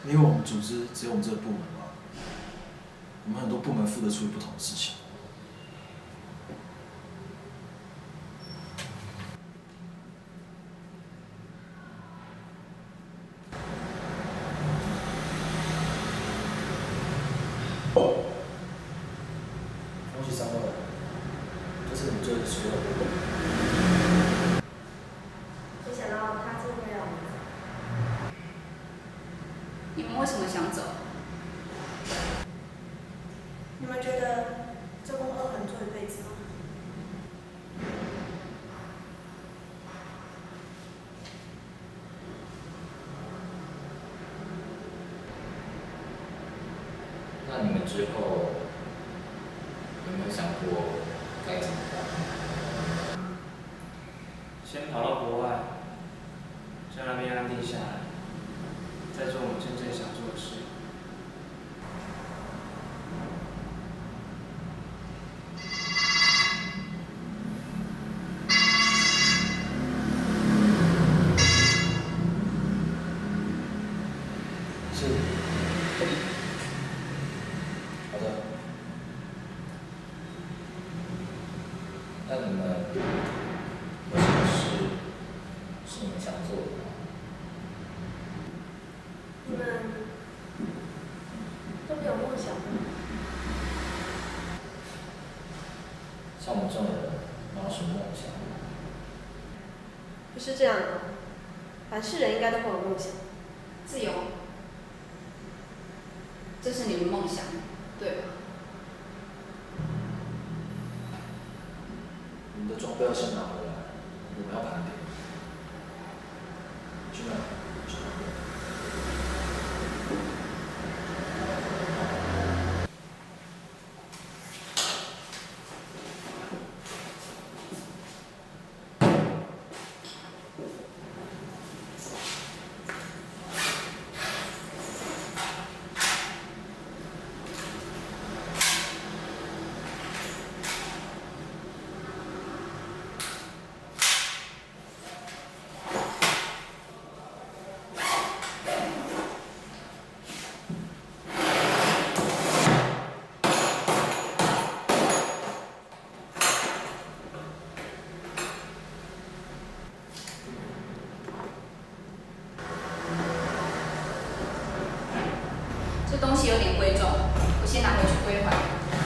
因为我们组织只有我们这个部门嘛，我们很多部门负责处理不同的事情。恭喜3位，这是你们最所有的部门。 没想到他真的会让我们走。 你们为什么想走？ 你们觉得这工作很做一辈子吗？ 那你们之后有没有想过该怎么办？ 先跑到国外，在那边安定下来，再做我们真正想做的事。 是。好的。 那你们有什么事是你们想做的吗？ 你们都没有梦想吗？ 像我们这种人，哪有什么梦想？ 不是这样的，凡是人应该都会有梦想。 自由，这是你们梦想，对吧？ 你们的装备要先拿回来，我们要盘点。去哪？去哪边？ 这东西有点贵重，我先拿回去归还。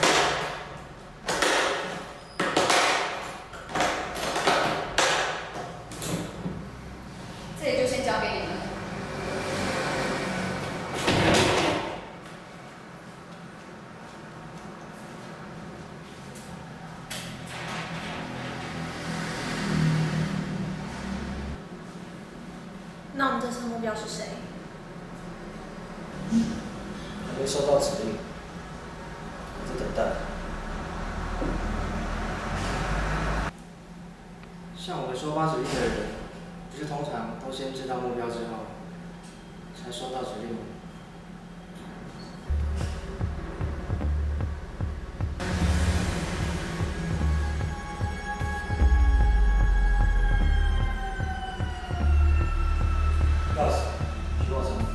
这里就先交给你们。 那我们这次目标是谁？ 还没收到指令，在等待。 像我们收发指令的人，不是通常都先知道目标之后，才收到指令吗？ 徐宝成。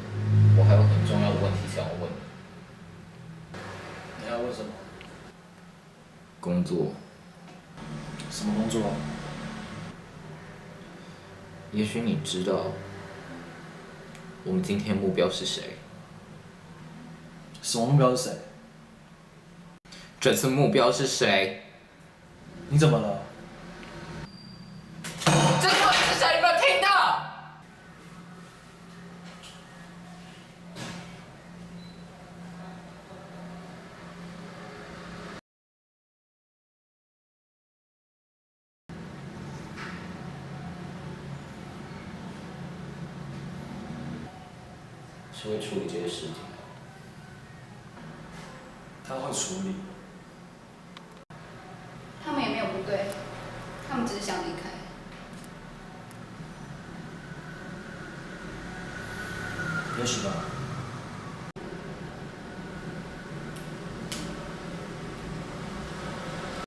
我还有很重要的问题想要问你。 你还要问什么？ 工作， 什么工作？ 也许你知道，我们今天目标是谁？ 什么目标是谁？ 这次目标是谁？ 你怎么了？ 这到底是谁？有没有听到？是会处理这些事情的。 他会处理。 他们也没有不对，他们只是想离开。 也许吧。